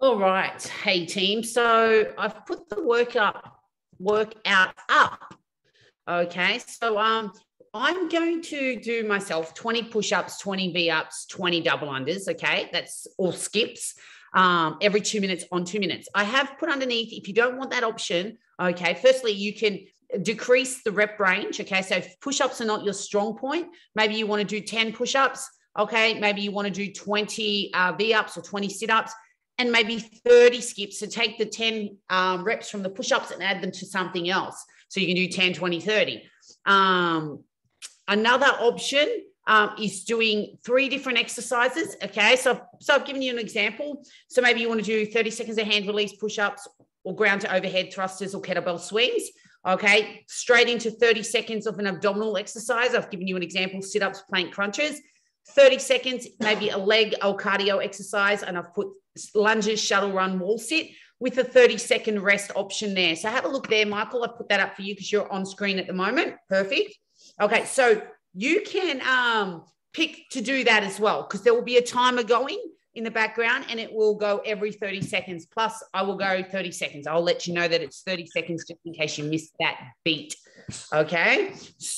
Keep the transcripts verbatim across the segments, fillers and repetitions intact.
All right. Hey, team. So I've put the work up, workout up. Okay. So um, I'm going to do myself twenty push-ups, twenty V-ups, twenty double unders. Okay. That's all skips. Um, every two minutes on two minutes. I have put underneath, if you don't want that option, okay, firstly, you can decrease the rep range. Okay. So if push-ups are not your strong point, maybe you want to do ten push-ups. Okay. Maybe you want to do twenty uh, V-ups or twenty sit-ups and maybe thirty skips. So take the ten um, reps from the push-ups and add them to something else. So you can do ten, twenty, thirty. Um, another option Um, is doing three different exercises. Okay. So, so I've given you an example. So maybe you want to do thirty seconds of hand release push-ups or ground to overhead thrusters or kettlebell swings. Okay. Straight into thirty seconds of an abdominal exercise. I've given you an example, sit-ups, plank crunches. thirty seconds, maybe a leg or cardio exercise. And I've put lunges, shuttle run, wall sit with a thirty second rest option there. So have a look there, Michael. I've put that up for you because you're on screen at the moment. Perfect. Okay. So you can um, pick to do that as well, because there will be a timer going in the background and it will go every thirty seconds. Plus, I will go thirty seconds. I'll let you know that it's thirty seconds just in case you missed that beat. Okay.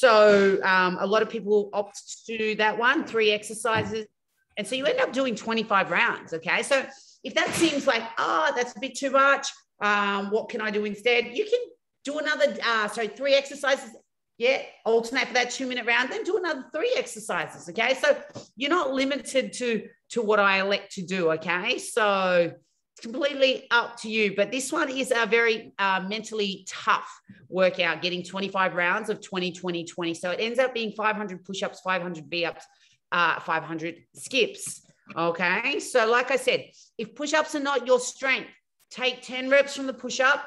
So um, a lot of people opt to do that one, three exercises. And so you end up doing twenty-five rounds. Okay. So if that seems like, oh, that's a bit too much, um, what can I do instead? You can do another, uh, so three exercises. Yeah, alternate for that two minute round, then do another three exercises. Okay. So you're not limited to, to what I elect to do. Okay. So it's completely up to you. But this one is a very uh, mentally tough workout, getting twenty-five rounds of twenty, twenty, twenty. So it ends up being five hundred push-ups, five hundred V-ups, uh, five hundred skips. Okay. So like I said, if push-ups are not your strength, take ten reps from the push-up.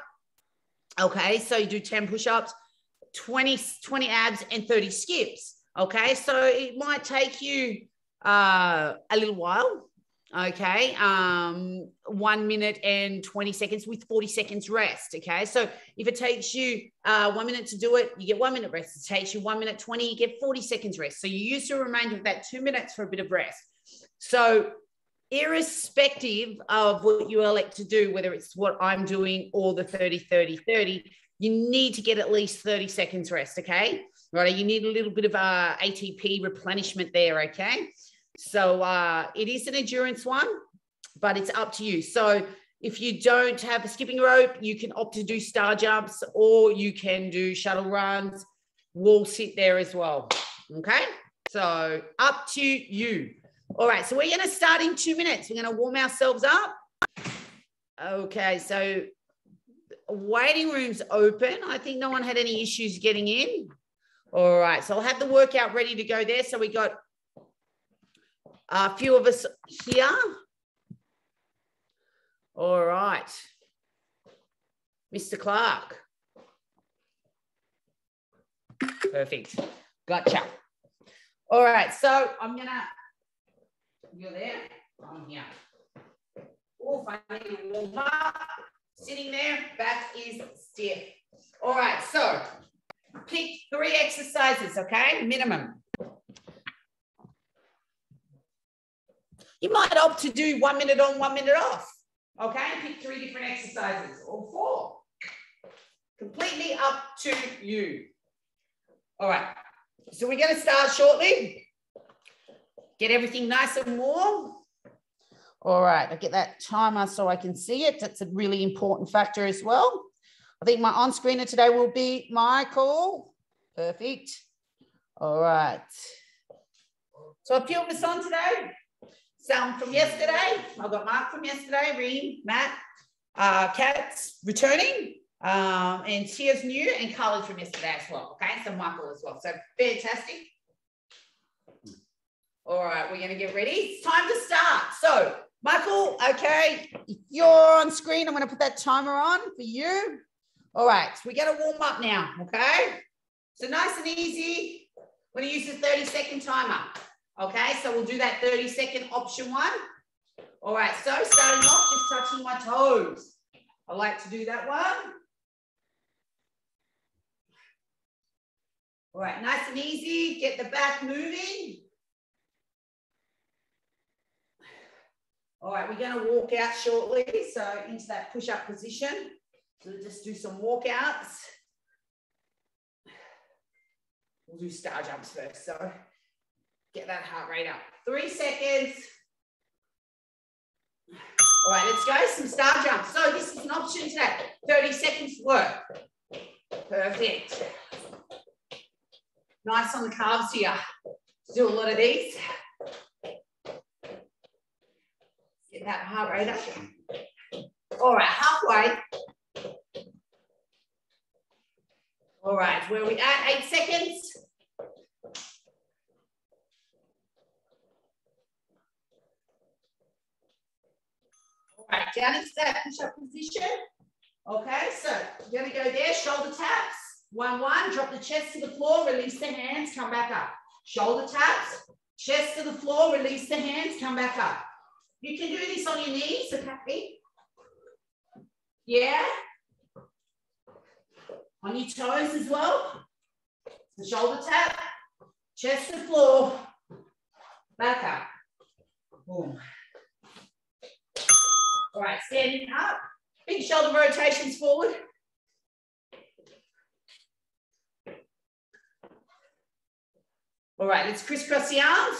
Okay. So you do ten push-ups, twenty, twenty abs and thirty skips. Okay. So it might take you uh, a little while. Okay. Um, one minute and twenty seconds with forty seconds rest. Okay. So if it takes you uh, one minute to do it, you get one minute rest. It takes you one minute twenty, you get forty seconds rest. So you use the remainder of that two minutes for a bit of rest. So irrespective of what you elect to do, whether it's what I'm doing or the thirty, thirty, thirty, you need to get at least thirty seconds rest. Okay. Right. You need a little bit of uh, A T P replenishment there. Okay. So uh, it is an endurance one, but it's up to you. So if you don't have a skipping rope, you can opt to do star jumps, or you can do shuttle runs, wall sit there as well. Okay. So up to you. All right. So we're going to start in two minutes. We're going to warm ourselves up. Okay. So waiting room's open. I think no one had any issues getting in. All right. So I'll have the workout ready to go there. So we got a few of us here. All right. Mister Clark. Perfect. Gotcha. All right. So I'm going to, you're there? I'm here. Oh, finally warm up. Sitting there, back is stiff. All right, so pick three exercises, okay? Minimum. You might opt to do one minute on, one minute off, okay? Pick three different exercises or four. Completely up to you. All right, so we're going to start shortly. Get everything nice and warm. All right, I get that timer so I can see it. That's a really important factor as well. I think my on-screener today will be Michael. Perfect. All right. So a few of us on today. Some from yesterday. I've got Mark from yesterday, Reem, Matt, uh, Kat's returning, um, and Tia's new, and Carly's from yesterday as well. Okay, so Michael as well. So fantastic. All right, we're going to get ready. It's time to start. So Michael, okay, if you're on screen, I'm going to put that timer on for you. All right, so we're going to warm up now, okay? So nice and easy. We're going to use the thirty second timer, okay? So we'll do that thirty second option one. All right, so starting off, just touching my toes. I like to do that one. All right, nice and easy. Get the back moving. All right, we're going to walk out shortly, so into that push-up position. So just do some walkouts. We'll do star jumps first, so get that heart rate up. Three seconds. All right, let's go, some star jumps. So this is an option today, thirty seconds work. Perfect. Nice on the calves here. Do a lot of these. Get that heart rate up. All right, halfway. All right, where are we at? Eight seconds. All right, down into that push-up position. Okay, so you're going to go there, shoulder taps. One, one, drop the chest to the floor, release the hands, come back up. Shoulder taps, chest to the floor, release the hands, come back up. You can do this on your knees, okay? Yeah. On your toes as well. So shoulder tap, chest to floor, back up. Boom. All right, standing up. Big shoulder rotations forward. All right, let's crisscross the arms.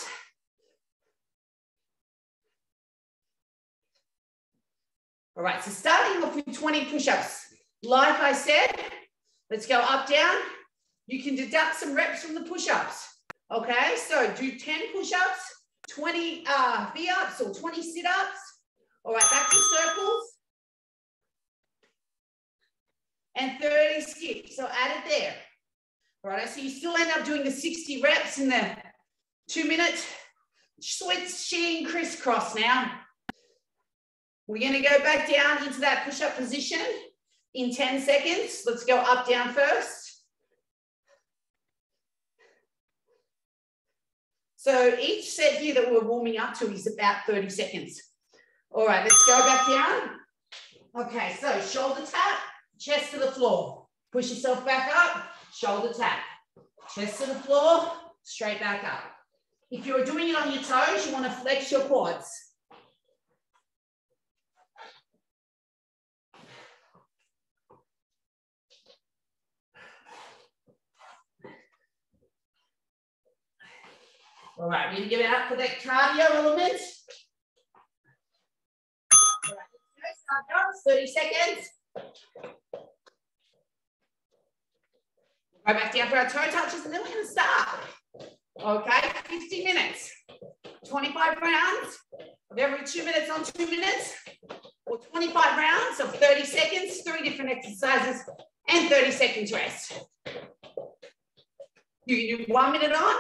All right, so starting off with twenty push-ups. Like I said, let's go up, down. You can deduct some reps from the push-ups. Okay, so do ten push-ups, twenty uh, V-ups or twenty sit-ups. All right, back to circles. And thirty skips, so add it there. All right, so you still end up doing the sixty reps in the two minutes. Switching crisscross now. We're going to go back down into that push-up position in ten seconds. Let's go up, down first. So each set here that we're warming up to is about thirty seconds. All right, let's go back down. Okay, so shoulder tap, chest to the floor. Push yourself back up, shoulder tap. Chest to the floor, straight back up. If you're doing it on your toes, you want to flex your quads. All right, we're going to give it up for that cardio element. All right, let's go, start jumps, thirty seconds. Go back down for our toe touches, and then we're going to start. Okay, fifty minutes, twenty-five rounds of every two minutes on two minutes, or twenty-five rounds of thirty seconds, three different exercises, and thirty seconds rest. You can do one minute on,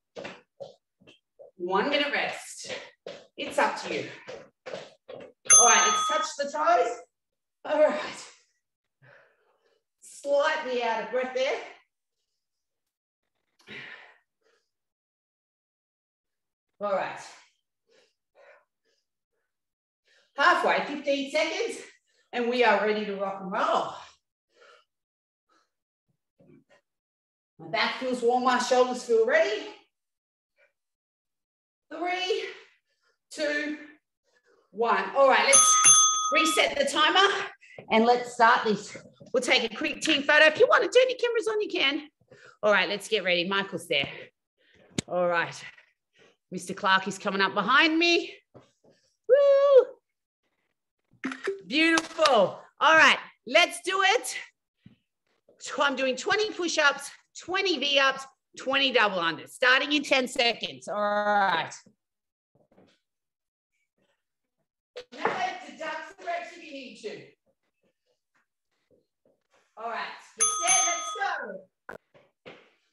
one minute rest. It's up to you. All right, let's touch the toes. All right. Slightly out of breath there. All right. Halfway, fifteen seconds, and we are ready to rock and roll. My back feels warm, my shoulders feel ready. Three, two, one. All right, let's reset the timer and let's start this. We'll take a quick team photo. If you want to turn your cameras on, you can. All right, let's get ready. Michael's there. All right. Mister Clark is coming up behind me. Woo! Beautiful. All right, let's do it. So I'm doing twenty push-ups, twenty V-ups, twenty double unders, starting in ten seconds. All right. Now deduct some reps if you need to. All right, get set, let's go.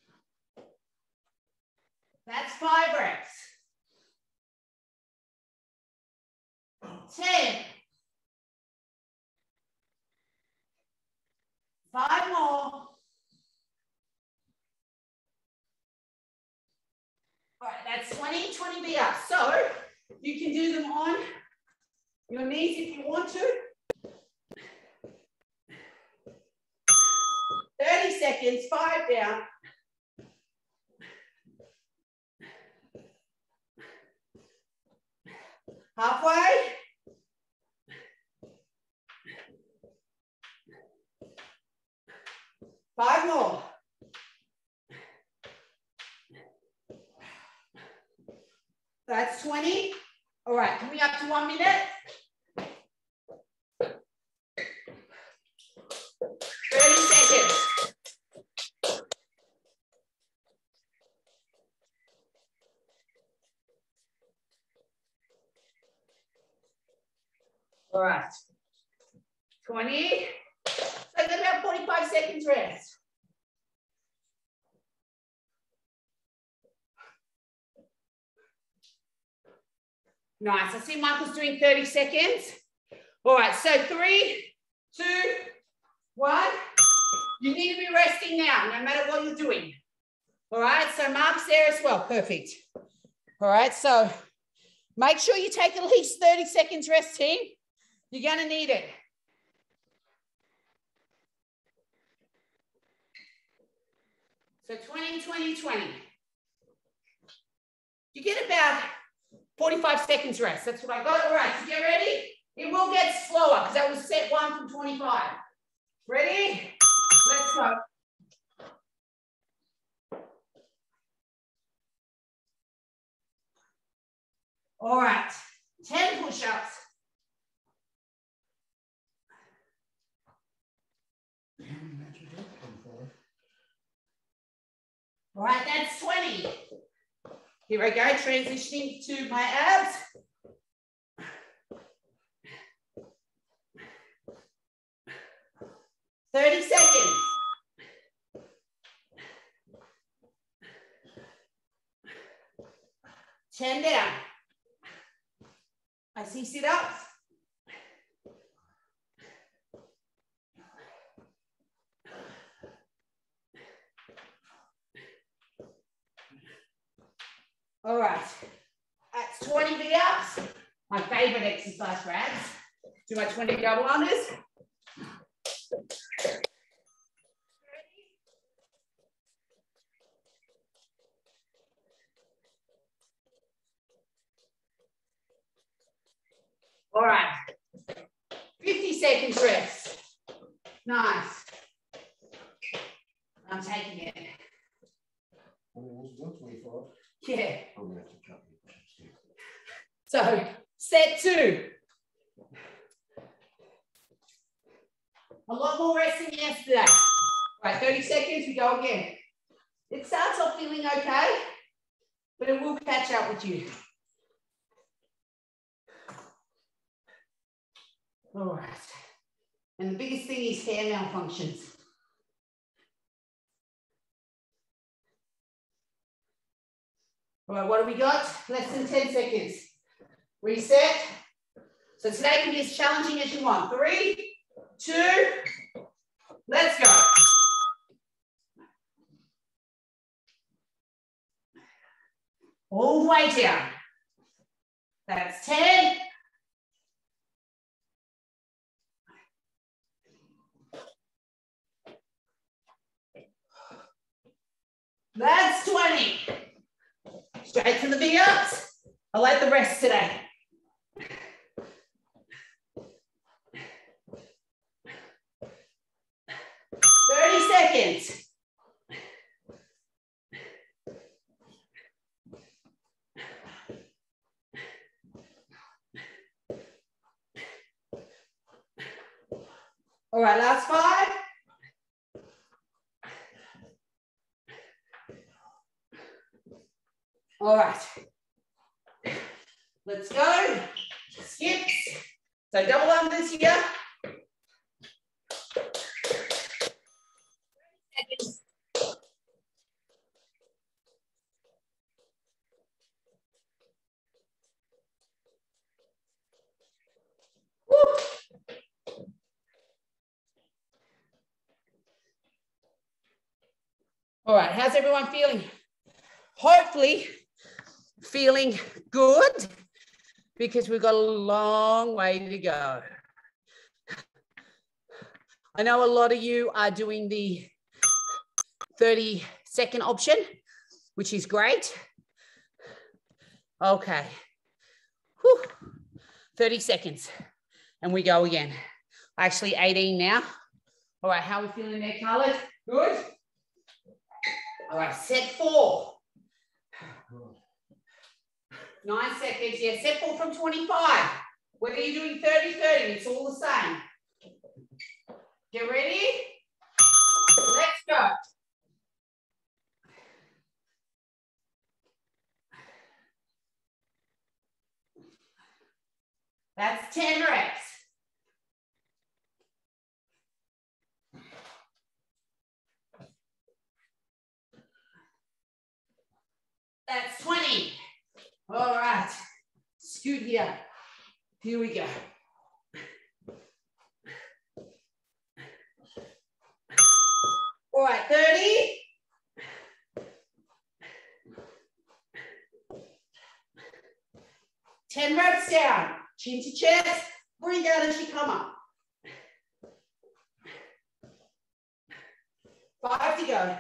That's five reps. ten. Five more. All right, that's twenty, twenty V-ups. So you can do them on your knees if you want to. thirty seconds, five down. Halfway. Five more. That's twenty. All right, coming up to one minute. thirty seconds. All right. twenty. So I got about forty-five seconds rest. Nice. I see Michael's doing thirty seconds. All right. So three, two, one. You need to be resting now, no matter what you're doing. All right. So Mark's there as well. Perfect. All right. So make sure you take at least thirty seconds rest, team. You're going to need it. So twenty, twenty, twenty. You get about forty-five seconds rest. That's what I got. All right, so get ready. It will get slower because that was set one from twenty-five. Ready? Let's go. All right, ten push-ups. All right, that's twenty. Here I go, transitioning to my abs. thirty seconds. ten down. I see sit-ups. All right, that's twenty V-ups, my favorite exercise for abs. Do my twenty double unders. All right, fifty seconds rest. Nice. I'm taking it. Yeah. So, set two. A lot more rest than yesterday. All right, thirty seconds, we go again. It starts off feeling okay, but it will catch up with you. All right. And the biggest thing is hair malfunctions. All right, what do we got? Less than ten seconds. Reset. So today can be as challenging as you want. Three, two, let's go. All the way down. That's ten. That's twenty. Straight to the V-ups. I like the rest today. thirty seconds. All right, last five. All right, let's go. Skips. So double unders here. Seconds. Woo. All right, how's everyone feeling? Hopefully feeling good because we've got a long way to go. I know a lot of you are doing the thirty second option, which is great. Okay. Whew. thirty seconds and we go again. Actually eighteen now. All right, how are we feeling there, Carlos? Good? All right, set four. Nine seconds, yeah, set four from twenty-five. Whether you're doing thirty, thirty, it's all the same. Get ready? Let's go. That's ten reps. That's twenty. All right. Scoot here. Here we go. All right, thirty. ten reps down. Chin to chest. Breathe out as you come up. Five to go.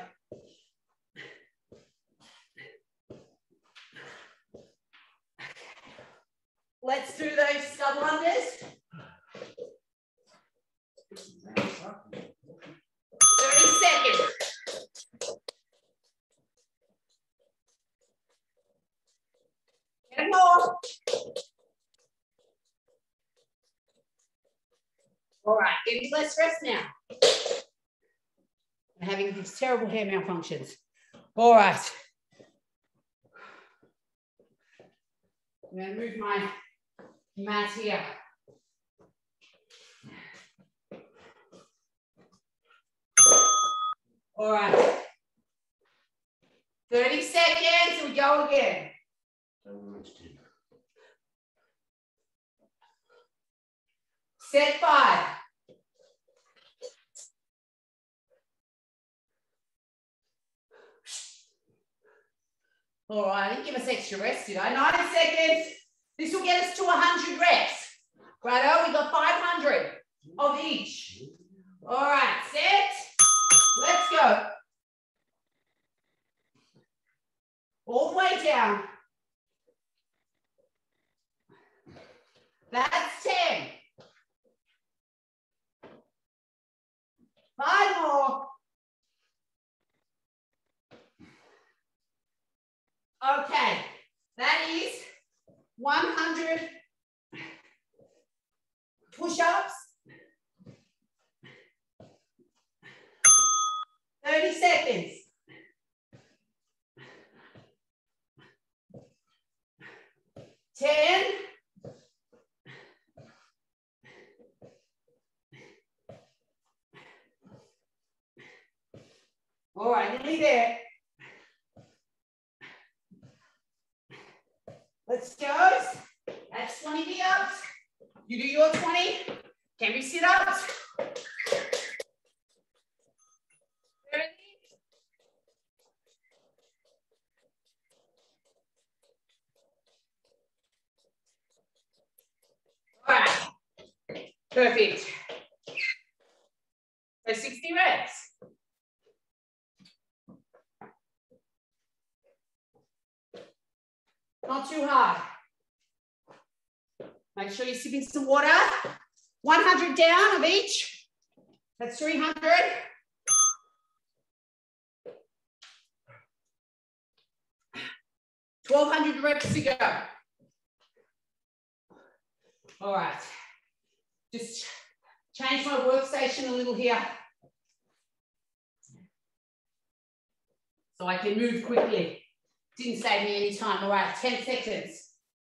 Let's do those double unders. thirty seconds. Get more. All right, getting less rest now. I'm having these terrible hair malfunctions. All right. I'm going to move my mat here. All right. thirty seconds, we go again. Set five. All right, I didn't give us extra rest, did I? ninety seconds. This will get us to one hundred reps. Righto, we got five hundred of each. All right, set. Let's go. All the way down. That's ten. Five more. Okay, that is one hundred push-ups, thirty seconds. ten. All right, nearly there. Let's go. That's twenty V-ups. You do your twenty. Can we sit-ups? All right. Perfect. So sixty reps. Not too hard. Make sure you're sipping some water. one hundred down of each. That's three hundred. twelve hundred reps to go. All right. Just change my workstation a little here so I can move quickly. Didn't save me any time. All right, ten seconds.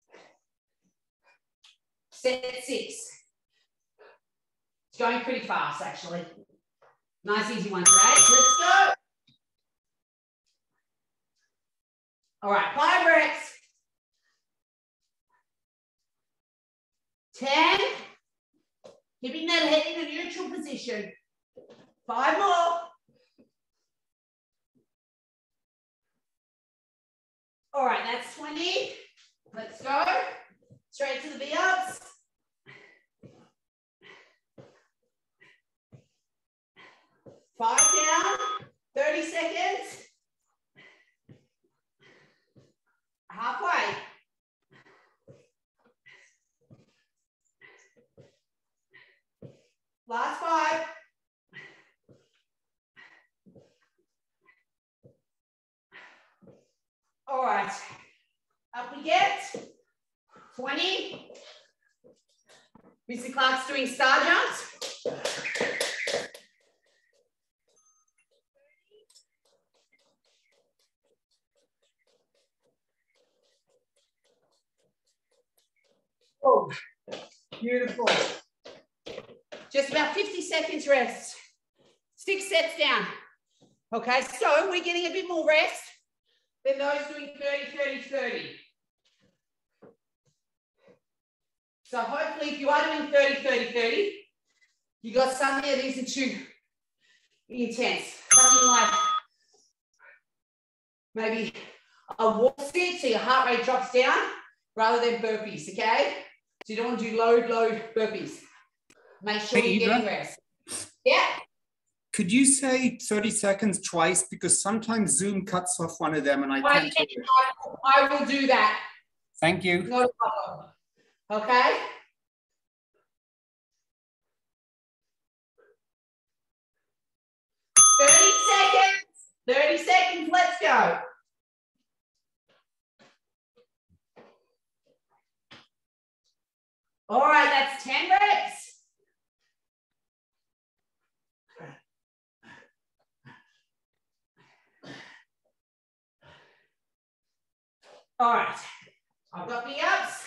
Set six. It's going pretty fast, actually. Nice, easy one today. Let's go. All right, five reps. ten. Keeping that head in a neutral position. Five more. All right, that's twenty. Let's go. Straight to the V-ups. Five down, thirty seconds. Halfway. Last five. Mister Clark's doing star jumps. Oh, beautiful. Just about fifty seconds rest. Six sets down. Okay, so we're getting a bit more rest than those doing thirty, thirty, thirty. So hopefully if you are doing thirty, thirty, thirty, you got something that isn't too intense. Something like maybe a walk sit so your heart rate drops down rather than burpees, okay? So you don't want to do load, load burpees. Make sure Hey, you're Eva, getting rest. Yeah. could you say thirty seconds twice? Because sometimes Zoom cuts off one of them and I I, can't hear it. I will do that. Thank you. No problem. Okay? thirty seconds. thirty seconds. Let's go. All right, that's ten reps. All right, I've got the ups.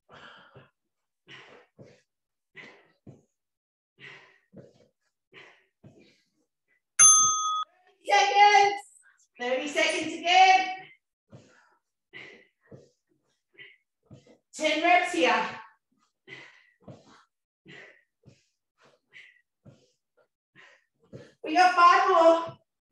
Seconds. thirty seconds again. ten reps here. We got five more.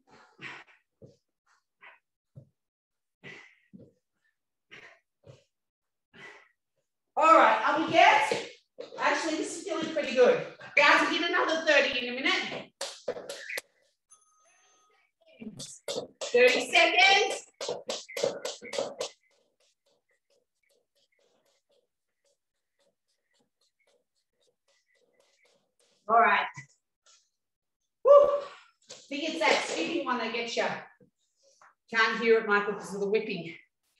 All right, are we good? Actually, this is feeling pretty good. Guys, we'll get another thirty in a minute. thirty seconds. All right. Woo. I think it's that skipping one that gets you. Can't hear it, Michael, because of the whipping.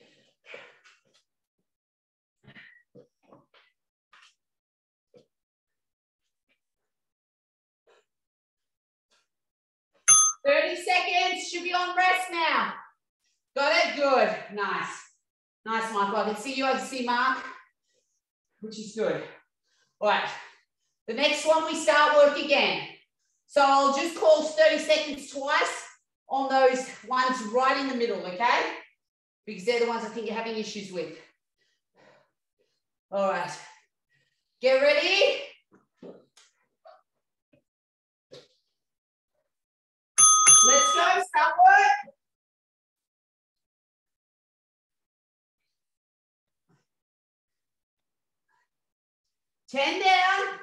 thirty seconds, should be on rest now. Got it? Good. Nice. Nice, Michael. I can see you, I can see Mark, which is good. All right. The next one, we start work again. So I'll just call thirty seconds twice on those ones right in the middle, okay? Because they're the ones I think you're having issues with. All right. Get ready. Let's go, start work. ten down.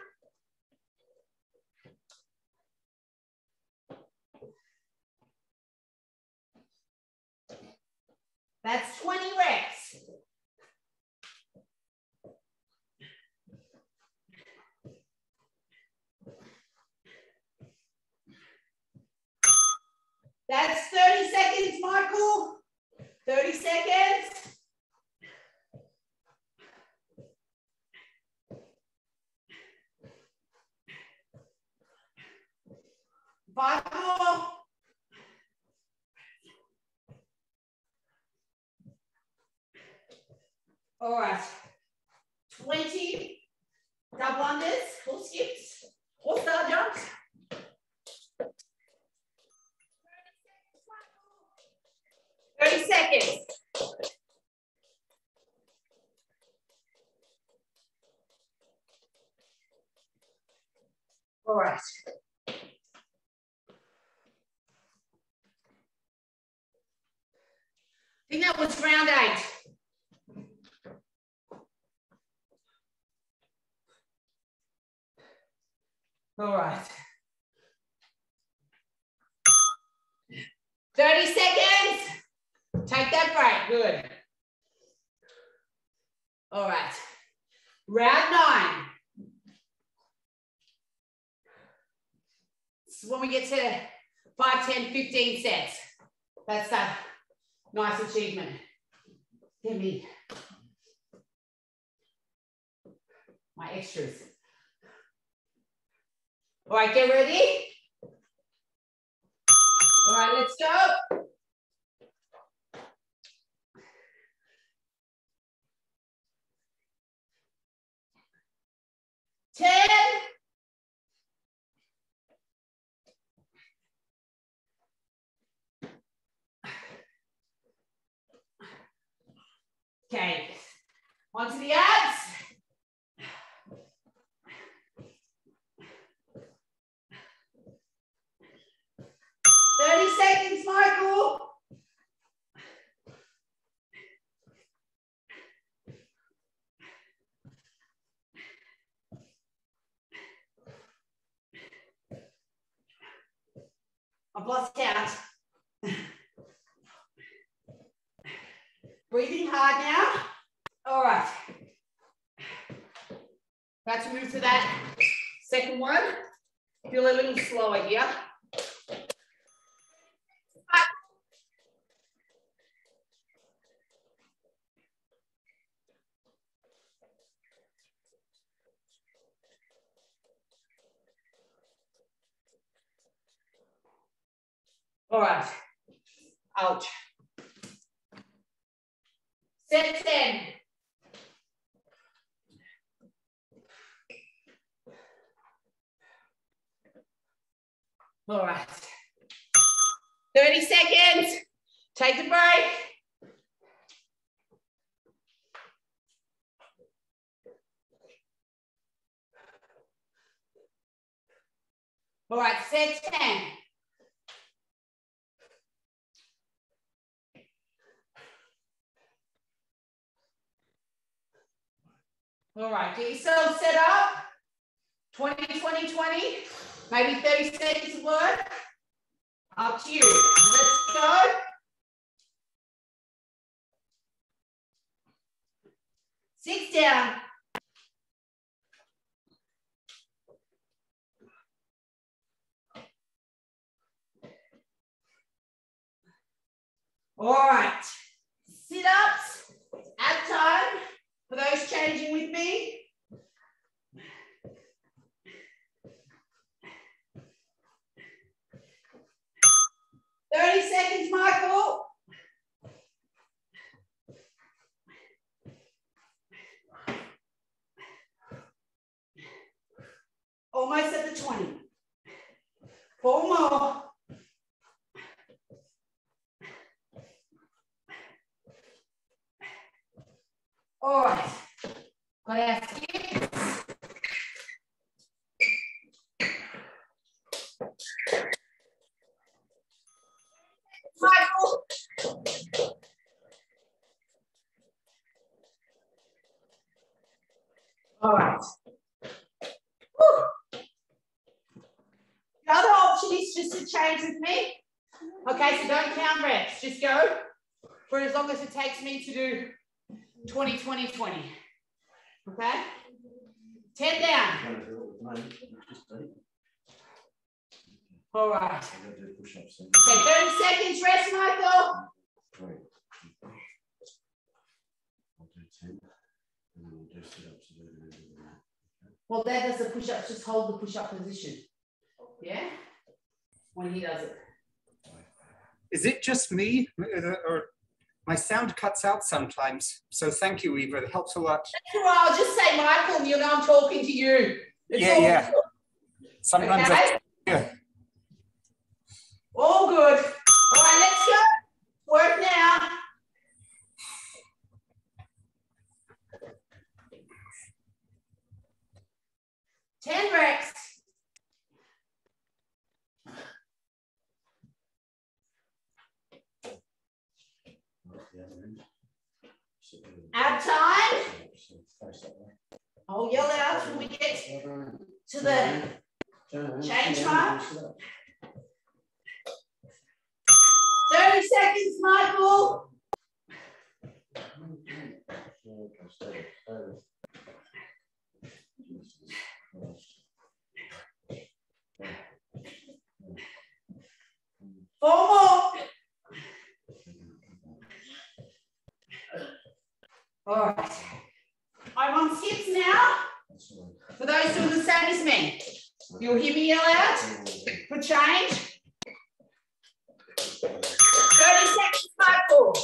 That's twenty reps. That's thirty seconds, Michael. thirty seconds. Five more. All right. twenty double unders, full skips, or star jumps. thirty seconds. All right. I think that was round eight. All right. thirty seconds. Take that break. Good. All right. Round nine. This is when we get to five, ten, fifteen sets. That's a nice achievement. Give me my extras. All right, get ready. All right, let's go. ten. Okay, onto the abs. thirty seconds, Michael. I've lost count. Breathing hard now. All right. About to move to that second one. Feel a little slower here. All right. Ouch. Set ten. All right. thirty seconds. Take a break. All right, set ten. All right, get yourself set up. twenty, twenty, twenty. Maybe thirty seconds of work. Up to you. Let's go. Six down. All right. Sit-ups. Ab time. For those changing with me. thirty seconds, Michael. Almost at the twenty. Four more. All right. Got our skips. Michael. All right. Woo. The other option is just to change with me. Okay, so don't count reps. Just go for as long as it takes me to do twenty, twenty, twenty. Okay? ten down. All right. Okay, thirty seconds rest, Michael. Great. I'll do ten. And then we'll do sit-ups to do the end of the mat. Well, that does the push-ups, just hold the push-up position. Yeah? When he does it. Is it just me, or my sound cuts out sometimes? So thank you, Eva. It helps a lot. That's all right. I'll just say Michael, and you know I'm talking to you. It's yeah, yeah. Good. Sometimes okay? I, yeah. All good. All right, let's go. Work now. ten reps. Ab time. I'll yell out when we get to the change time. thirty seconds, Michael. Four more. All right. I'm on skips now. For those doing the same as me. You'll hear me yell out for change. thirty seconds, Michael.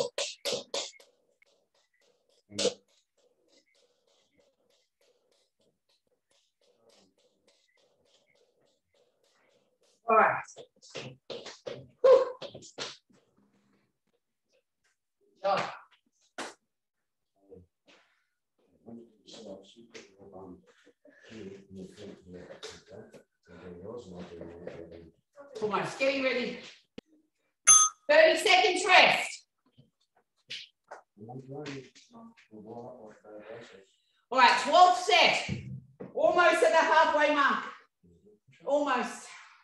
All right. Whew. Oh. Almost getting ready. thirty seconds rest. All right, twelfth set. Almost at the halfway mark. Almost.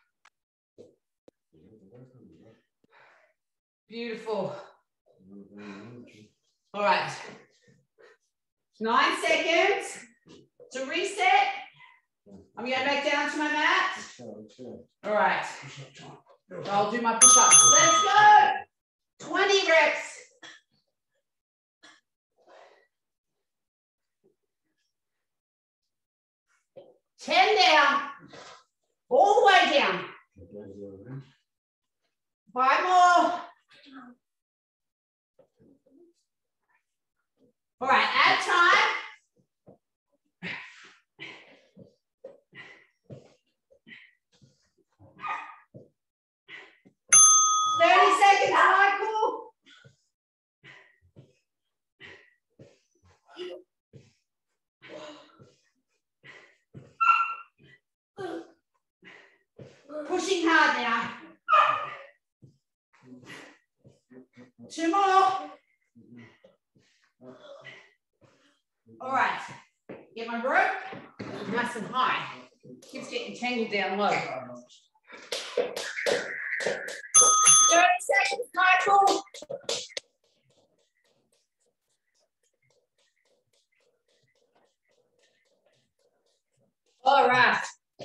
Beautiful. All right. Nine seconds to reset. I'm going back down to my mat. All right. I'll do my push-ups. Let's go. twenty reps. ten down. All the way down. Five more. All right, add time. thirty seconds, Michael. Pushing hard now. Two more. All right, get my rope nice and high. Keeps getting tangled down low. thirty seconds, Michael. All right.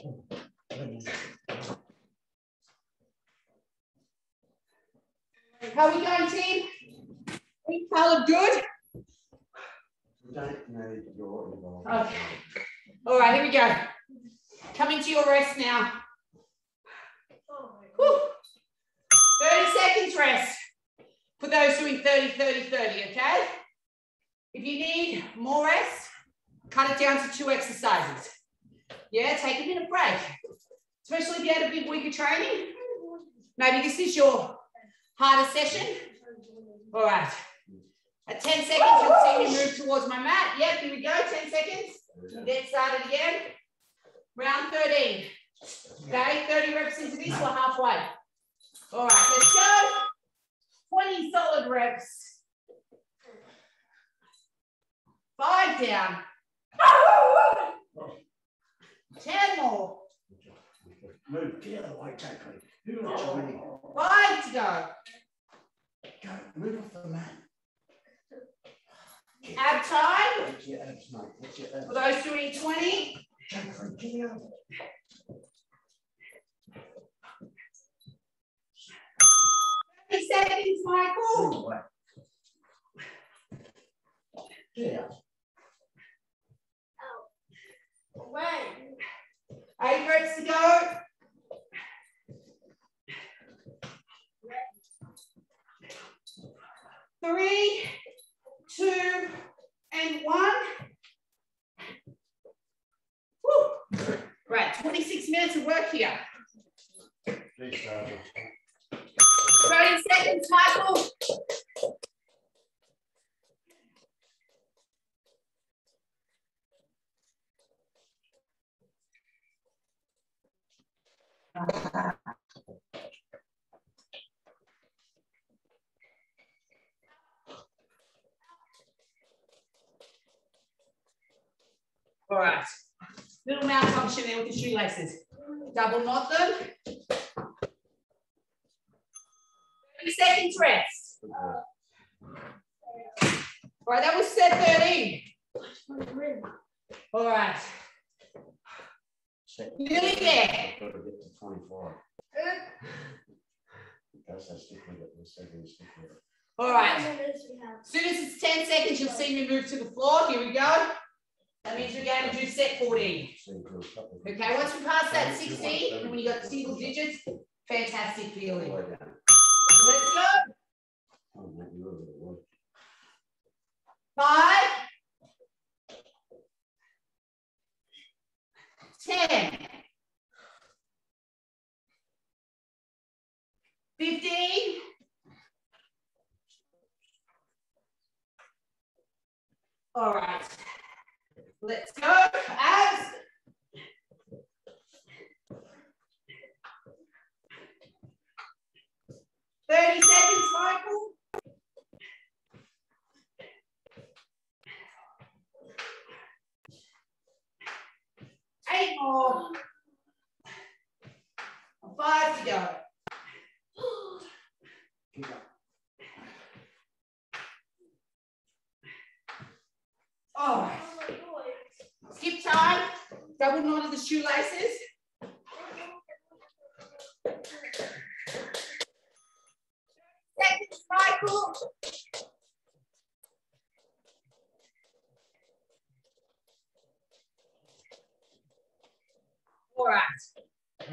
How are we going, team? We colored good? Don't need your involvement. Okay. All right, here we go. Coming to your rest now. Whew. thirty seconds rest. For those doing thirty, thirty, thirty, okay? If you need more rest, cut it down to two exercises. Yeah, take a minute break. Especially if you had a big week of training. Maybe this is your hardest session. All right. At ten seconds, you'll see me move towards my mat. Yep, here we go, ten seconds. Get started again. Round thirteen. Okay, thirty reps into this, we're halfway. All right, let's go. twenty solid reps. Five down. ten more. Move, get out of the way, Jackie. You're not joining. Five to go. Go, move off the mat. Ab time. What's your abs, mate? What's your abs? For those doing twenty. Jackie, get out. thirty seconds, Michael. Get out. Wait. Eight reps to go. Three, two, and one. Woo. Right, twenty-six minutes of work here. thirty seconds, Michael. All right, little malfunction there with the shoelaces. Double knot them. thirty seconds rest. All right, that was set thirteen. All right. Nearly there. Got to get to twenty-five. That's how stick with it. The second stick with it. All right. As soon as it's ten seconds, you'll see me move to the floor. Here we go. That means we're going to do set fourteen. for a couple of Okay, once we pass that sixteen, and when you got single digits, fantastic feeling. Way down. Let's go. Oh, mate, you're over the work. Five. Ten. Fifteen. All right. Let's go. Abs. thirty seconds, Michael. Eight more. Five to go. All right. Skip time. Double knot of the shoelaces. Seconds, Michael. All right.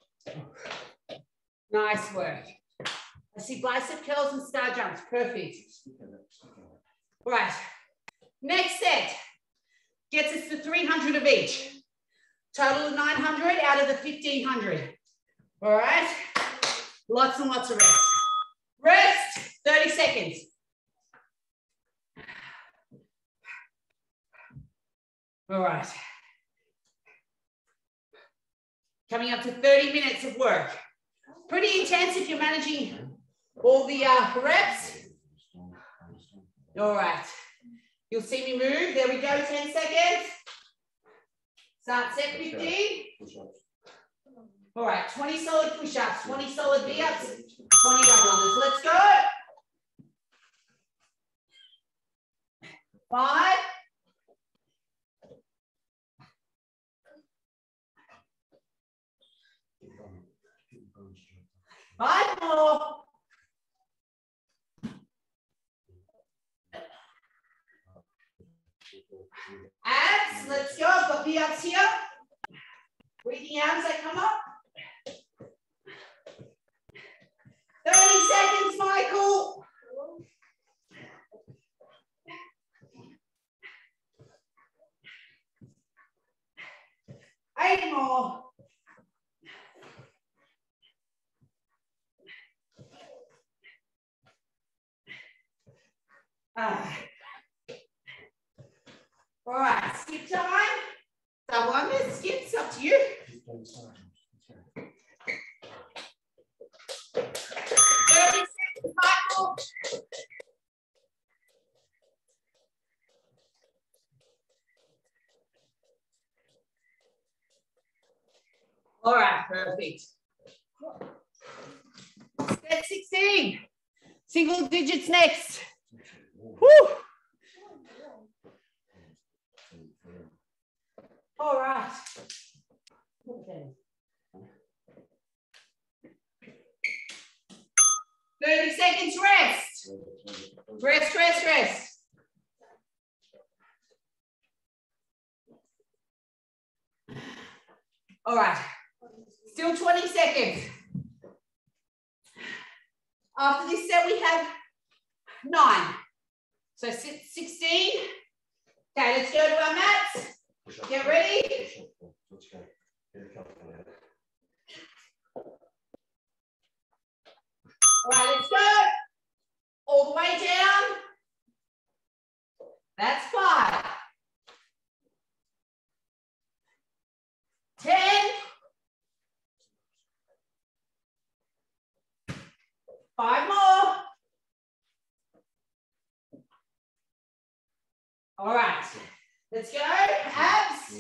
Nice work. I see bicep curls and star jumps. Perfect. All right. Next set gets us to three hundred of each. Total of nine hundred out of the fifteen hundred. All right. Lots and lots of rest. Rest, thirty seconds. All right. Coming up to thirty minutes of work. Pretty intense if you're managing all the uh, reps. All right. You'll see me move. There we go, ten seconds. Start set fifteen. All right, twenty solid push-ups, twenty solid V-ups, twenty rounders. Let's go. Five. Five more. Abs, let's go. I've got V-ups here. Breathing out as I come up. thirty seconds, Michael. Eight more. Ah. All right, skip time. Double under, skip, it's up to you. thirty seconds, Michael. All right, perfect. Set sixteen. Single digits next. Woo. All right. thirty seconds rest. Rest, rest, rest. All right. Still twenty seconds. After this set, we have nine. So sixteen. Okay, let's go to our mats. Get ready. Let's go. Get a couple of that. All right, let's go. All the way down. That's five. Ten. Five more. All right, let's go. Abs.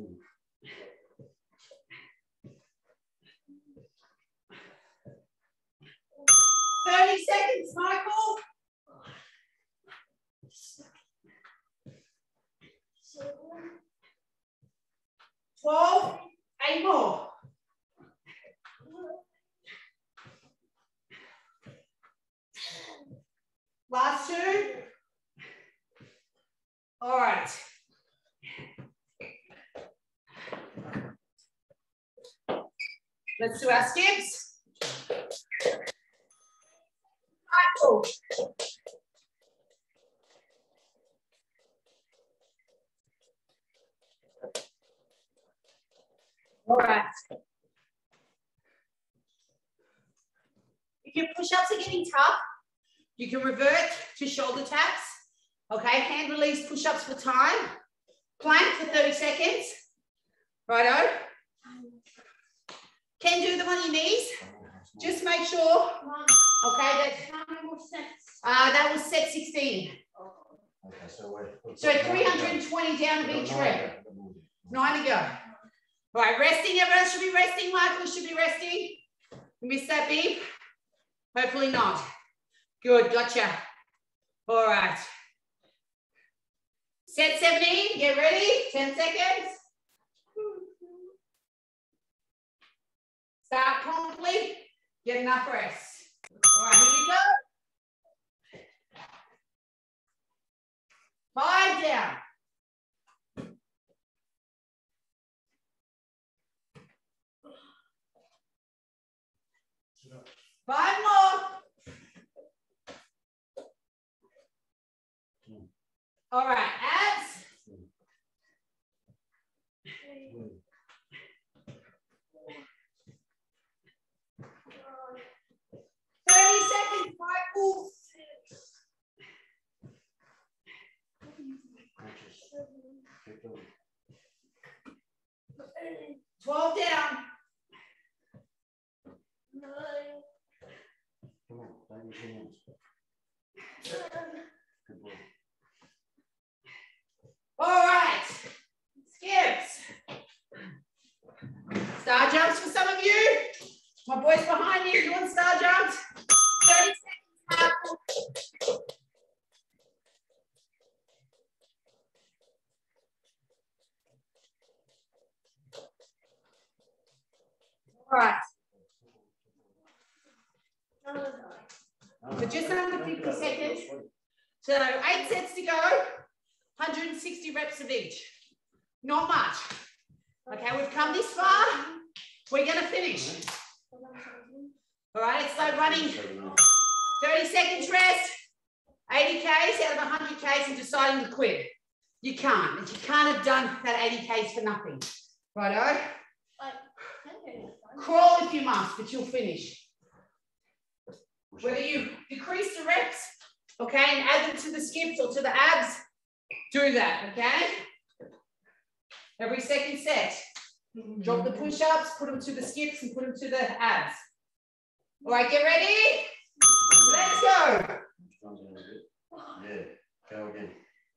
thirty seconds, Michael. twelve, eight more. Last two. All right. Let's do our skips. Right, cool. All right. If your push-ups are getting tough, you can revert to shoulder taps. Okay, hand release push-ups for time. Plank for thirty seconds. Righto. Can do them on your knees. Just make sure. Okay, that's how many more sets? Uh, that was set sixteen. Okay, so we're, So three hundred twenty down of each rep. Nine to go. All right, resting. Everyone should be resting. Michael should be resting. You missed that beep? Hopefully not. Good, gotcha. All right. Set seventeen, get ready. ten seconds. Start promptly. Get enough rest. All right, here we go. Five down. Five more. All right, abs. thirty seconds, Michael. twelve down. Come on, bang your hands. Good boy. All right, skips. Star jumps for some of you. My boys behind you doing star jumps. thirty seconds, Michael. All right. So just under fifty seconds. So eight sets to go, one hundred sixty reps of each. Not much. Okay, we've come this far. We're going to finish. All right, it's like running thirty seconds rest, eighty Ks out of one hundred Ks and deciding to quit. You can't. You can't have done that eighty Ks for nothing. Righto? Crawl if you must, but you'll finish. Whether you decrease the reps, okay, and add them to the skips or to the abs, do that, okay? Every second set. Drop the push-ups, put them to the skips and put them to the abs. All right, get ready? Let's go. Yeah, go again.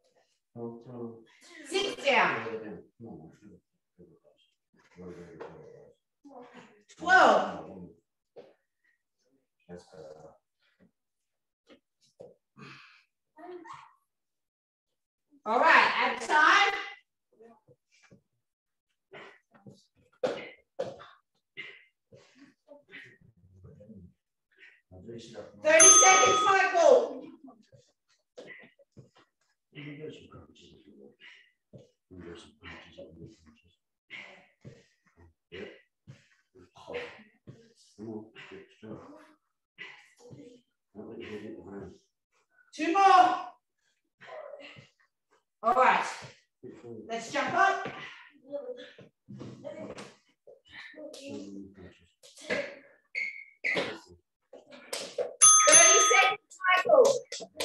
Sit down. twelve. All right, at time. thirty seconds, Michael. Two more. All right. Let's jump up. thirty seconds, Michael.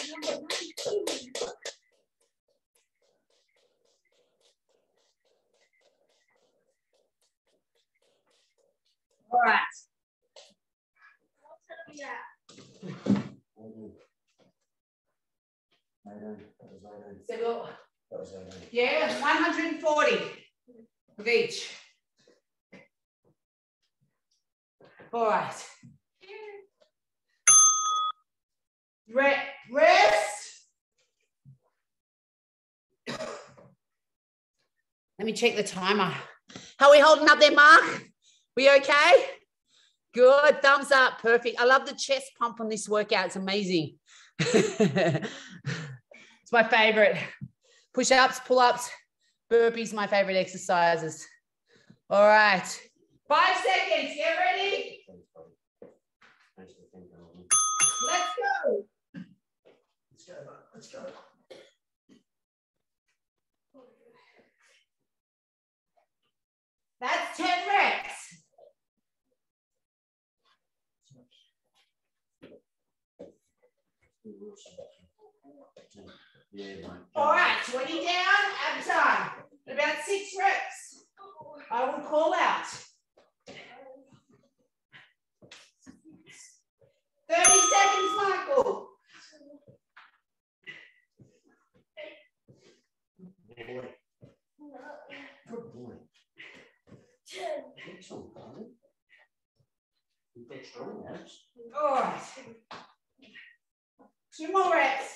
All right. So, yeah, one hundred forty of each. All right. Re rest. Let me check the timer. How are we holding up there, Mark? We okay? Good, thumbs up, perfect. I love the chest pump on this workout, it's amazing. It's my favorite. Push-ups, pull-ups, burpees, my favorite exercises. All right, Five seconds. Get ready. Thanks for thinking of me. Let's go. Let's go, mate. Let's go. That's ten reps. Yeah, mate. All right, twenty down, ab time. About six reps. I will call out. thirty seconds, Michael. Boy. Good boy. Excellent, darling. You've got strong abs. All right. Two more reps.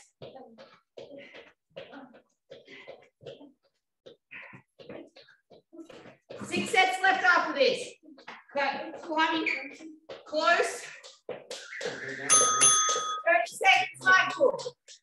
Six sets left after this. Okay, climbing close. thirty seconds, Michael.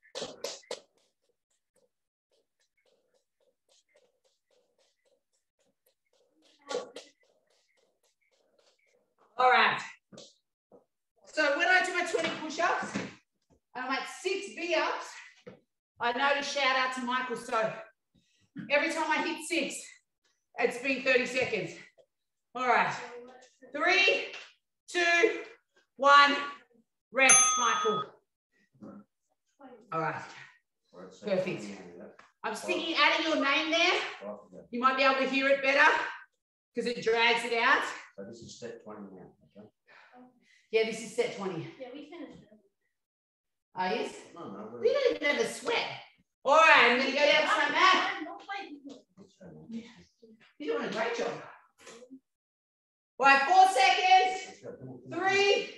All right. So when I do my twenty push-ups and I'm at six V-ups, I know to shout out to Michael. So every time I hit six, it's been thirty seconds. All right. Three, two, one. Rest, Michael. All right. Perfect. I'm thinking adding your name there. You might be able to hear it better because it drags it out. So this is step twenty now, okay? Yeah, this is set twenty. Yeah, we finished it. Are you? No, no, we're... We don't even have a sweat. All right, I'm going to go down to my mat. I'm not playing. You're doing a great job. All right, four seconds. Three.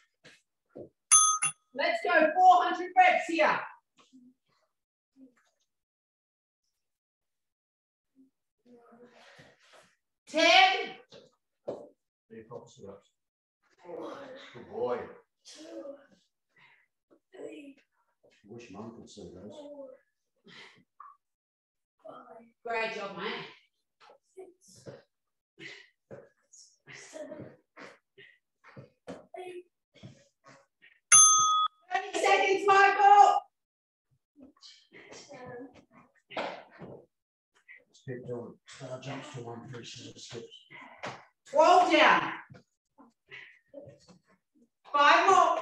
Let's go. four hundred reps here. ten. Good boy. Two, three, Wish mum could see those. four, five, Great job, mate. six, seven, eight, thirty seconds, Michael. seven, Let's keep doing star jumps to one, three, scissors, steps. twelve down. Five more.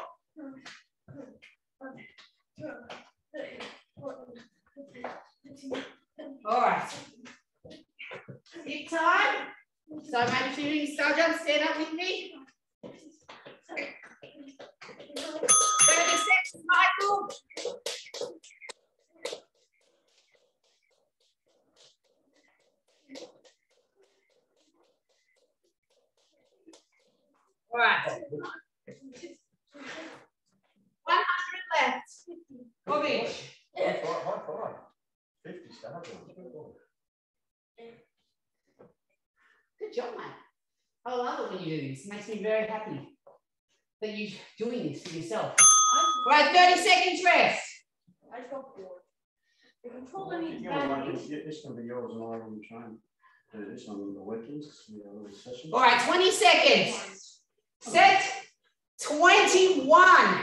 All right. Hip time. So maybe if you're doing star jump, stand up with me. thirty seconds, Michael. All right. one hundred left. Of each. High five, high five. fifty star jumps. Good boy. Good job, mate. I love it when you do this. It makes me very happy that you're doing this for yourself. All right, thirty seconds rest. I just got bored. The controller Well, needs you know, like, batteries. this this can be yours and I will try and do this on the weekends. We have a little session. All right, twenty seconds. Set twenty-one.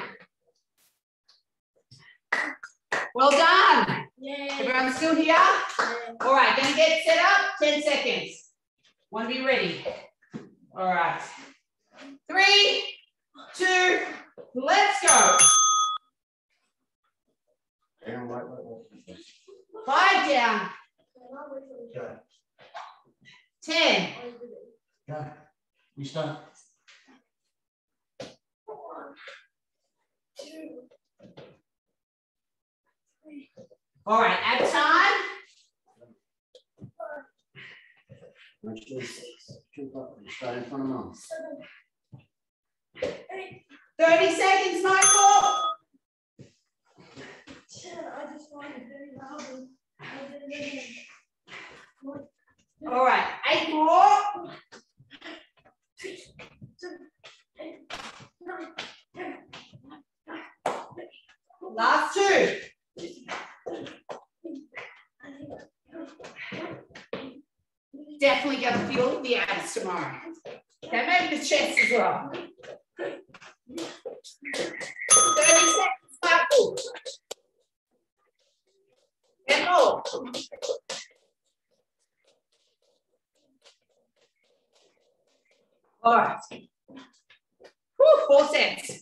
Well done. Yay. Everyone still here? Yeah. All right, gonna get set up. ten seconds. Want to be ready. All right. Three, two, let's go. Hang on, wait, wait, wait. Five down. Go. ten. Go. We start. One, two, three, All right, ab time. Make sure you keep up and stay in front of mum. seven, eight, thirty seconds, Michael. ten. I just wanted very loudly. I did it again. One, All right, eight more. six, seven, eight, nine, ten. Last two. Definitely gonna feel the abs tomorrow. Okay, maybe the chest as well. thirty seconds, Michael. And more. All right. Whew, four sets.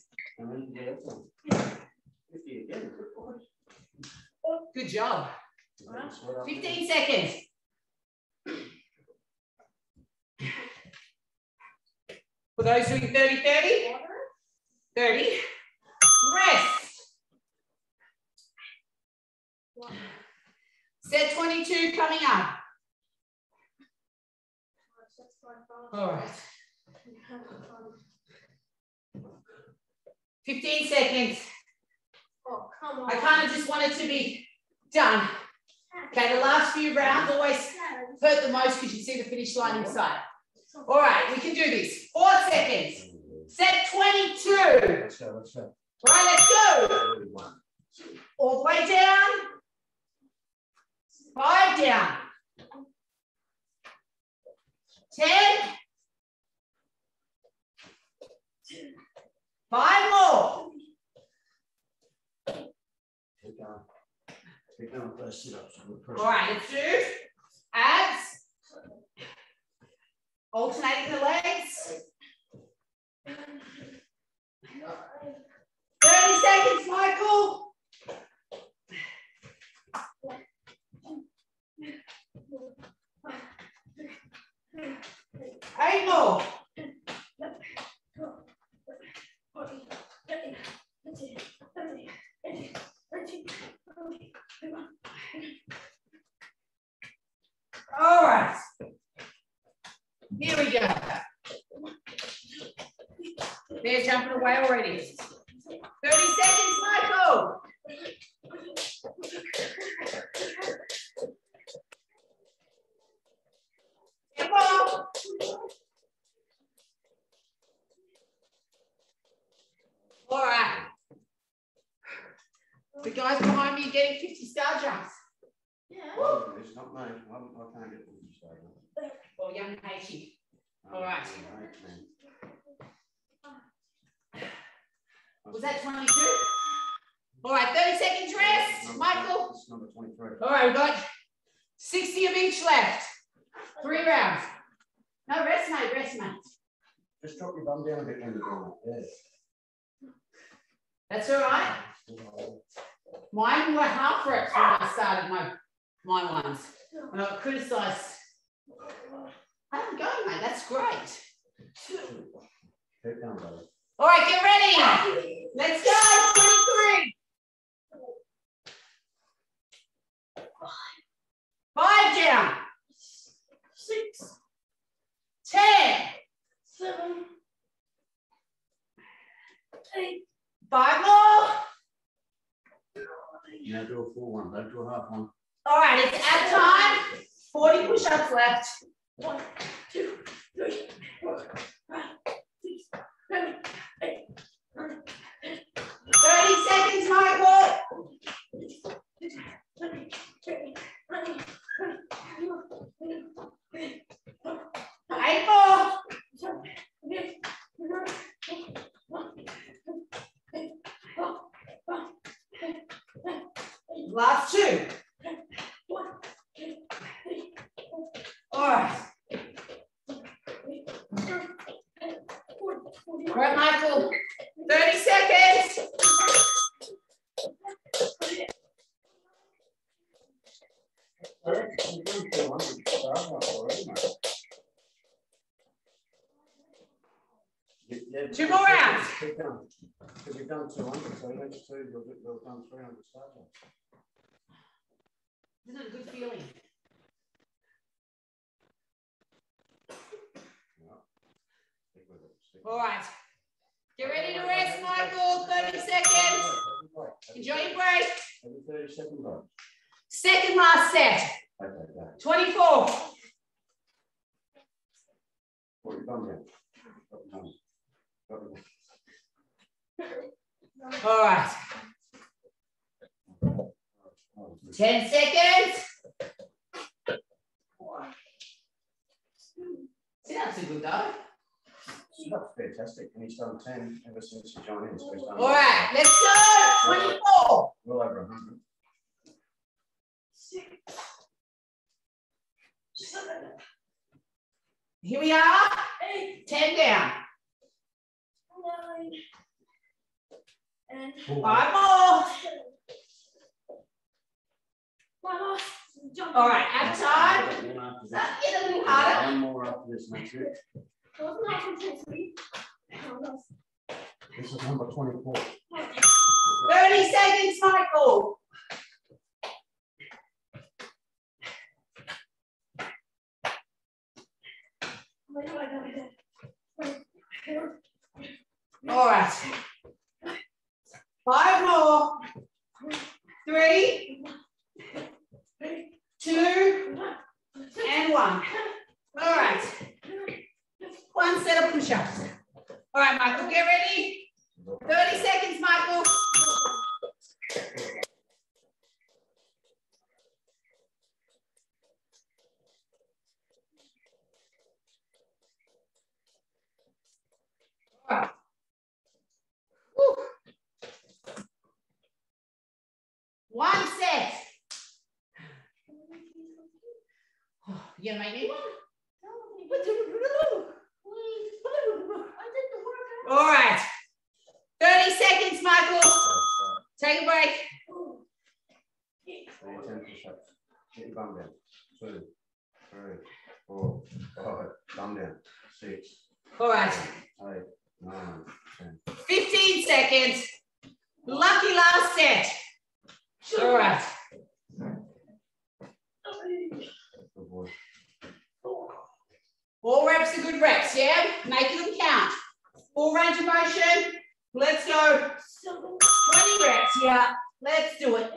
Good job. fifteen seconds. For those doing thirty thirty, thirty, rest. Set twenty-two coming up. All right. fifteen seconds. Oh, come on. I kind of just want it to be done. Okay, the last few rounds always hurt the most because you see the finish line inside. All right, we can do this. Four seconds. Set twenty-two. Let's go, let's go. All right, let's go. All the way down. Five down. Ten. Five more. Keep going. Keep going with those sit-ups. All right, let's do abs. Alternating the legs. thirty seconds, Michael. Eight more. All right. Here we go. They're jumping away already. thirty seconds, Michael. Come on. All right. The guys behind me are getting fifty star jumps. Yeah. Well, it's not me. I, I can't get the start. Well, young Casey. All right. Was that twenty-two? All right, thirty seconds rest, Number, Michael. It's number twenty-three. All right, we've got sixty of each left. Three rounds. No, rest, mate, rest, mate. Just drop your bum down a bit when you're doing it. Yeah. That's all right. Mine were half reps when I started my, my ones. And I got criticised. How am I going, mate? That's great. Keep going, buddy. All right, get ready. Let's go. twenty-three. Five down. Six, Ten. seven, eight, Five more. Now do a full one. Don't do a half one. All right, it's ab time. forty push-ups left. one, two, three, four, five, six, seven, eight, nine, ten, thirty seconds, Michael. twenty, twenty, twenty, twenty, Eight more. Last two. All right. All right, Michael. thirty seconds. Two more rounds. Keep going. Because you've done two hundred, so next two, you'll, you'll have done three hundred starts. Isn't it a good feeling? All right. Get ready to rest, Michael. thirty seconds. Enjoy your break. Every thirty second break. Second last set. Okay, go. twenty-four. Put your bum down. Drop your bum. Drop your bum. All right. ten seconds. Sit-ups are good though. So that's fantastic. And he's done ten ever since he joined in. So he's done All right, let's go. twenty-four. well over a hundred. Six. Seven. Here we are. Eight. ten down. Nine. And Five more. my last jump. All right, have time. One after this. Start to get a little harder. One more after this, and that's it. Wasn't that intensity? Oh, that's- This is number twenty-four. thirty seconds, Michael. Wait, wait, wait, wait. All right. Five more. Three, two, and one. All right. One set of push-ups. All right, Michael, get ready. thirty seconds, Michael. All right. Whew. One set. Oh, you gonna make me one? All right. thirty seconds, Michael. Take a break. So you're ten push-ups. Get your bum down. Two, three, four, five. Bum down. Six, All right. eight, nine, ten. fifteen seconds. Lucky last set. All right. Good boy. All reps are good reps, yeah? Making them count. Full range of motion. Let's go. twenty reps, yeah. Let's do it.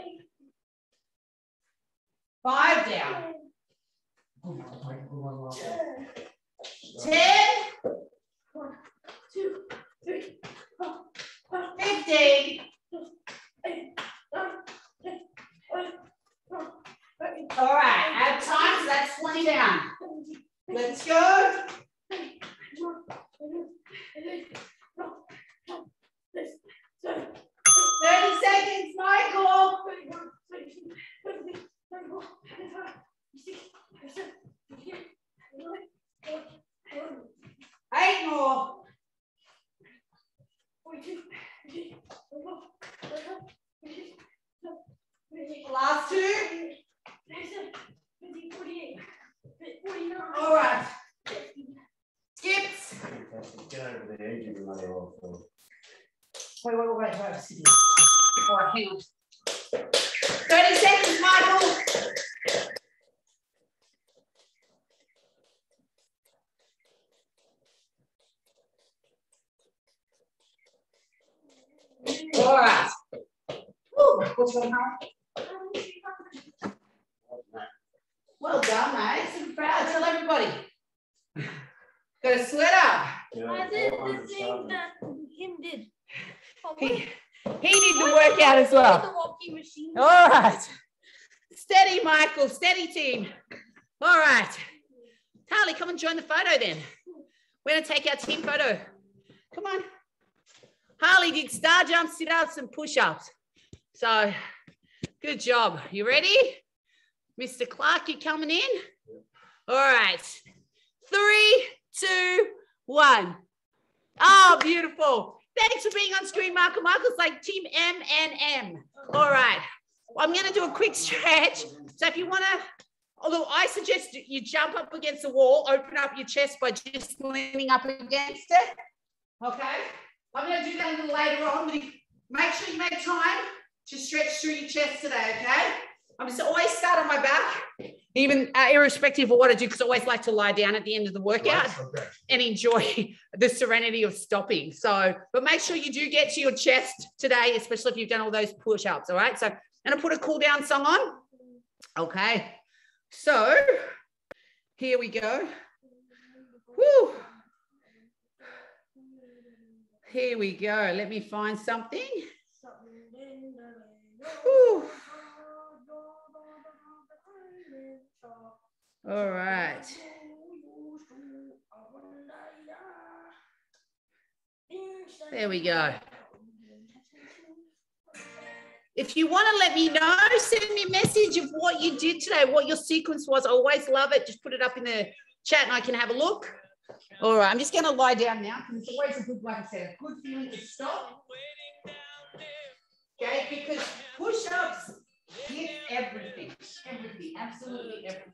Five down. ten. Two, three, four, five, fifteen. eight, nine, ten, eleven, twelve, thirteen, All right. Add time, so that's twenty down. Let's go. thirty seconds, Michael. Eight more. Last two. All right. Skips. Fantastic. Get over the edge of your mother off. Wait, wait, wait, wait. wait. All right, hang on. thirty seconds, Michael. All right. Woo, what's going on? Well done, mate. Super proud. Tell everybody. Got a sweater. I did the thing that him did. He, he did the workout as well. The walking machine. All right. Steady, Michael. Steady, team. All right. Harley, come and join the photo then. We're going to take our team photo. Come on. Harley did star jumps, sit-ups, and push-ups. So, good job. You ready? Mister Clark, you coming in? All right. Three, two, one. Oh, beautiful. Thanks for being on screen, Michael. Michael's like team M and M. All right. I'm going to do a quick stretch. So if you want to, although I suggest you jump up against the wall, open up your chest by just leaning up against it. Okay. I'm going to do that a little later on. Make sure you make time to stretch through your chest today, okay? I'm just always start on my back, even uh, irrespective of what I do, because I always like to lie down at the end of the workout okay. and enjoy the serenity of stopping. So, but make sure you do get to your chest today, especially if you've done all those push-ups, all right? So I'm going to put a cool down song on. Okay. So here we go. Woo. Here we go. Let me find something. Whew. All right. There we go. If you want to let me know, send me a message of what you did today, what your sequence was. I always love it. Just put it up in the chat and I can have a look. All right, I'm just going to lie down now because it's always a good, like I said, a good feeling to stop. Okay, because push-ups hit everything, everything, absolutely everything.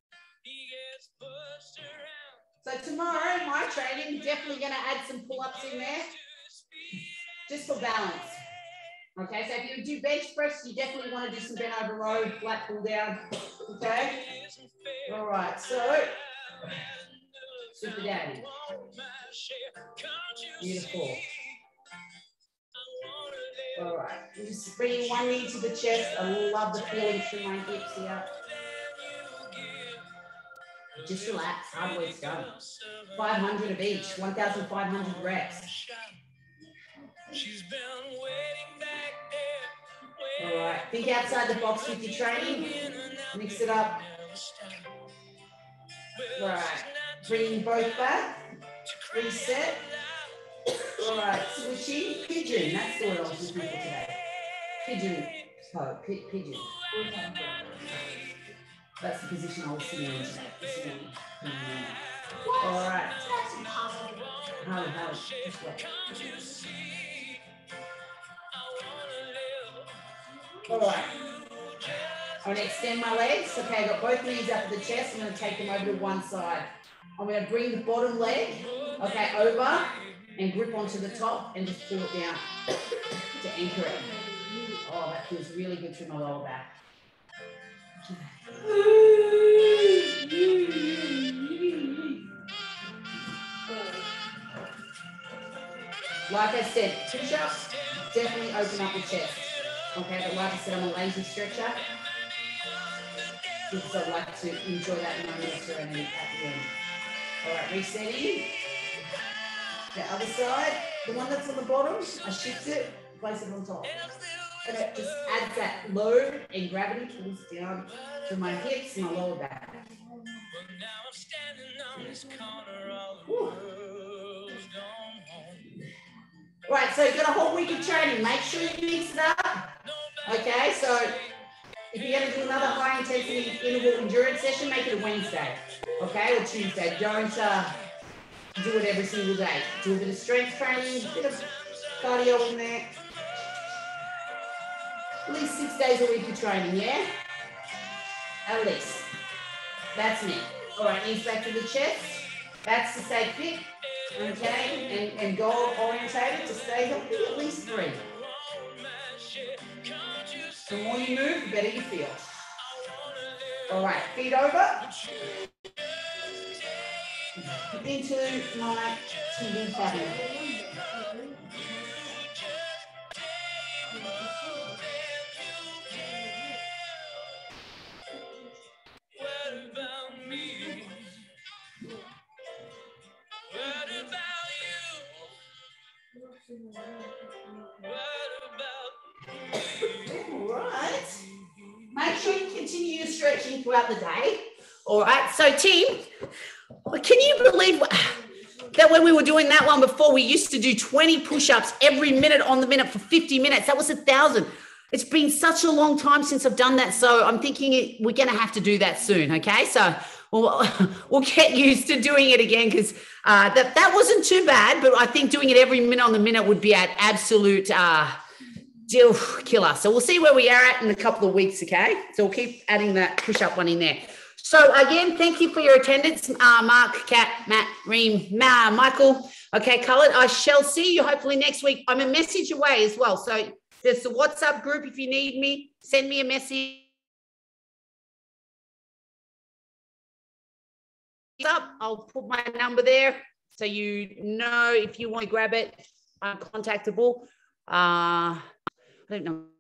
So tomorrow, my training, definitely going to add some pull-ups in there, just for balance. Okay, so if you do bench press, you definitely want to do some bent over row, flat pull down. Okay. All right, so super daddy. Beautiful. All right, just bringing one knee to the chest. I love the feeling through my hips here. Just relax, hard work's done. five hundred of each, one thousand five hundred reps. All right, think outside the box with your training. Mix it up. All right, bringing both back. Reset. All right, switching. Pigeon, that's the word I was looking for today. Pigeon. Oh, pigeon. That's the position I was sitting in today. All right. Hard, hard. Just wait. All right. I'm going to extend my legs. Okay, I've got both knees up to the chest. I'm going to take them over to one side. I'm going to bring the bottom leg, okay, over and grip onto the top and just pull it down to anchor it. Oh, that feels really good through my lower back. Like I said, push-ups definitely open up the chest. Okay, but like I said, I'm a lazy stretcher because I like to enjoy that moment of serenity at the end. All right, resetting. The other side, the one that's on the bottom, I shift it, place it on top. And it just adds that load and gravity pulls down to my hips and my lower back. Whew. Right, so you've got a whole week of training. Make sure you mix it up. Okay, so if you're going to do another high intensity interval endurance session, make it a Wednesday, okay, or Tuesday. Don't uh, do it every single day. Do a bit of strength training, a bit of cardio in there. At least six days a week of training, yeah? At least. That's me. All right, knees back to the chest. That's to stay fit, okay, and, and goal orientated to stay healthy, at least three. The more you move, the better you feel. All right, feet over. Into my T V cabinet. All right. Make sure you continue your stretching throughout the day. All right. So, team, can you believe that when we were doing that one before, we used to do twenty push-ups every minute on the minute for fifty minutes? That was a thousand. It's been such a long time since I've done that. So I'm thinking it, we're going to have to do that soon. Okay. So we'll, we'll get used to doing it again because uh, that, that wasn't too bad. But I think doing it every minute on the minute would be an absolute uh, deal killer. So we'll see where we are at in a couple of weeks. Okay. So we'll keep adding that push-up one in there. So again, thank you for your attendance. Uh, Mark, Kat, Matt, Reem, Ma, Michael. Okay, Cullen, I shall see you hopefully next week. I'm a message away as well. So there's the WhatsApp group. If you need me, send me a message. Up, I'll put my number there so you know if you want to grab it. I'm contactable. Uh, I don't know.